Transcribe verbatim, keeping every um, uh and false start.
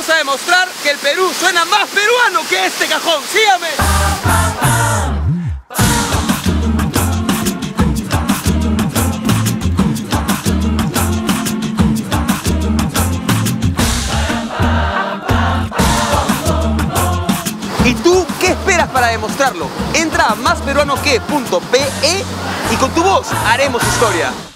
a demostrar que el Perú suena más peruano que este cajón. ¡Sígame! ¿Y tú qué esperas para demostrarlo? Entra a más peruano que punto pe y con tu voz haremos historia.